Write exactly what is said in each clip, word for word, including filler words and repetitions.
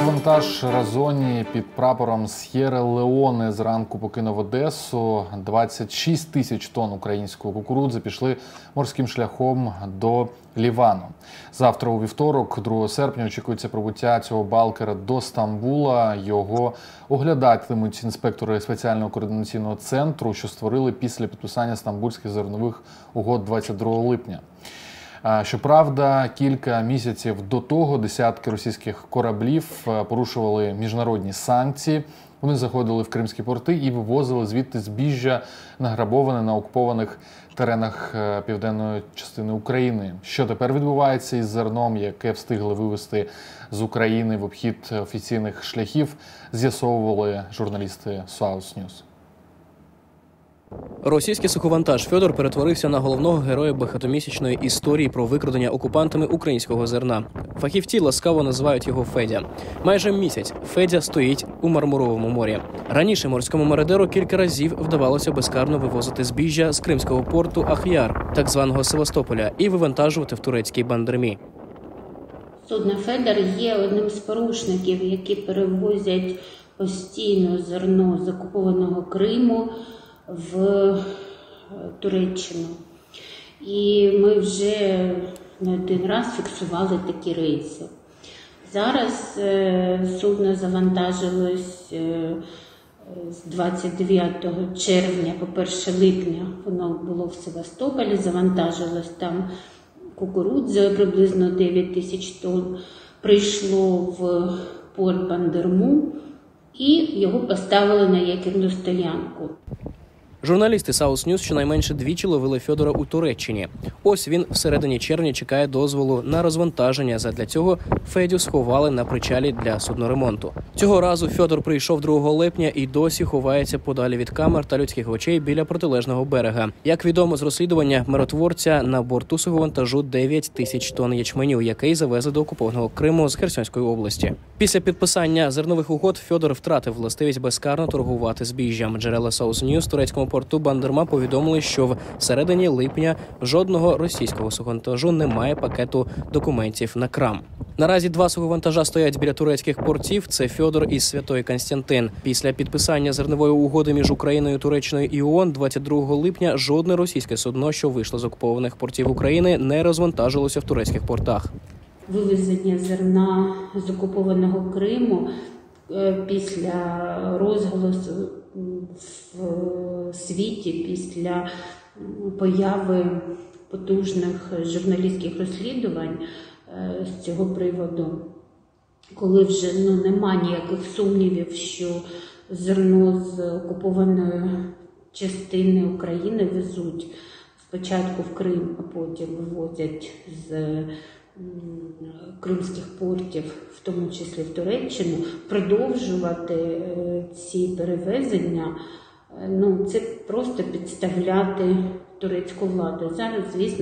Суховантаж Разоні під прапором С'єра-Леоне зранку покинув Одесу. двадцять шість тисяч тонн українського кукурудзи пішли морським шляхом до Лівану. Завтра у вівторок, другого серпня, очікується прибуття цього балкера до Стамбула. Його оглядатимуть інспектори спеціального координаційного центру, що створили після підписання стамбульських зернових угод двадцять другого липня. Щоправда, кілька місяців до того десятки російських кораблів порушували міжнародні санкції. Вони заходили в кримські порти і вивозили звідти збіжжя, награбоване на окупованих теренах південної частини України. Що тепер відбувається із зерном, яке встигли вивезти з України в обхід офіційних шляхів, з'ясовували журналісти Саус Ньюс. Російський суховантаж «Фьодор» перетворився на головного героя багатомісячної історії про викрадення окупантами українського зерна. Фахівці ласкаво називають його Федя. Майже місяць Федя стоїть у Мармуровому морі. Раніше морському мародеру кілька разів вдавалося безкарно вивозити збіжжя з кримського порту Ахяр, так званого Севастополя, і вивантажувати в турецький Бандермі. Судно «Федор» є одним з порушників, які перевозять постійно зерно з окупованого Криму в Туреччину. І ми вже не один раз фіксували такі рейси. Зараз судно завантажилось з двадцять дев'ятого червня по перше липня, воно було в Севастополі, завантажилось там кукурудзи, приблизно дев'ять тисяч тонн, прийшло в порт Бандерму і його поставили на якірну стоянку. Журналісти Саус Ньюс щонайменше двічі ловили Фьодора у Туреччині. Ось він всередині червня чекає дозволу на розвантаження. Задля цього Федю сховали на причалі для судноремонту. Цього разу Фьодор прийшов другого липня і досі ховається подалі від камер та людських очей біля протилежного берега. Як відомо з розслідування миротворця, на борту суховантажу дев'ять тисяч тонн ячменю, який завезли до окупованого Криму з Херсонської області. Після підписання зернових угод Фьодор втратив властивість безкарно торгувати збіжжям. Джерела Саус Ньюс в турецькому порту Бандерма повідомили, що в середині липня жодного російського суховантажу немає пакету документів на крам. Наразі два суховантажа стоять біля турецьких портів – це «Фьодор» і «Святой Константин». Після підписання зернової угоди між Україною, Туреччиною і ООН двадцять другого липня жодне російське судно, що вийшло з окупованих портів України, не розвантажилося в турецьких портах. Вивезення зерна з окупованого Криму після розголосу в світі, після появи потужних журналістських розслідувань з цього приводу, коли вже ну, нема ніяких сумнівів, що зерно з окупованої частини України везуть спочатку в Крим, а потім вивозять з кримських портів, в тому числі в Туреччину, продовжувати ці перевезення, ну, це просто підставляти турецьку владу. Зараз, звісно,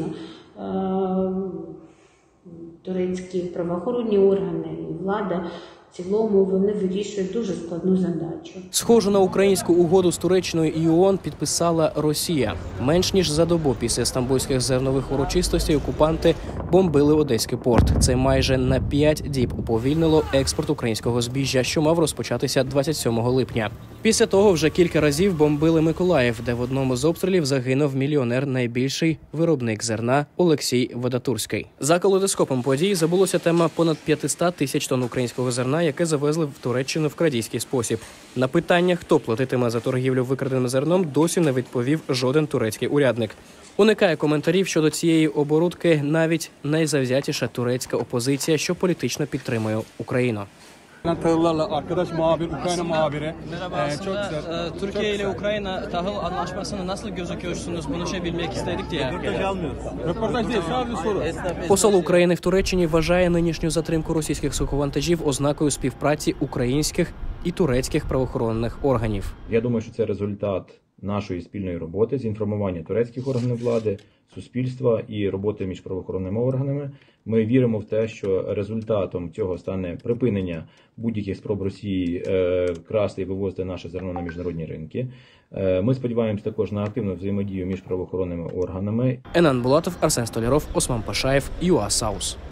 турецькі правоохоронні органи і влада в цілому вони вирішують дуже складну задачу. Схожу на українську угоду з Туреччиною і ООН підписала Росія. Менш ніж за добу після стамбульських зернових урочистостей окупанти бомбили Одеський порт. Це майже на п'ять діб уповільнило експорт українського збіжжя, що мав розпочатися двадцять сьомого липня. Після того вже кілька разів бомбили Миколаїв, де в одному з обстрілів загинув мільйонер, найбільший виробник зерна Олексій Водотурський. За калейдоскопом подій забулося тема понад п'ятсот тисяч тонн українського зерна, яке завезли в Туреччину в крадійський спосіб. На питання, хто платитиме за торгівлю викраденим зерном, досі не відповів жоден турецький урядник. Уникає коментарів щодо цієї оборудки навіть найзавзятіша турецька опозиція, що політично підтримує Україну. Arkadaş muhabir, Ukrayna muhabiri. Merhaba, Çok güzel. Türkiye ile Ukrayna tahıl anlaşmasını nasıl gözüküyorsunuz? Konuşabilmek istedik diye. Röportaj almıyoruz. Röportaj değil, sadece soru. Посол України в Туреччині вважає нинішню затримку російських суховантажів ознакою співпраці українських і турецьких правоохоронних органів. Я думаю, що це результат нашої спільної роботи з інформування турецьких органів влади, суспільства і роботи між правоохоронними органами. Ми віримо в те, що результатом цього стане припинення будь-яких спроб Росії е, красти і вивозити наше зерно на міжнародні ринки. Е, ми сподіваємось також на активну взаємодію між правоохоронними органами. Енан Булатов, Арсен Столяров, Осман Пашаєв, ЮА Саус.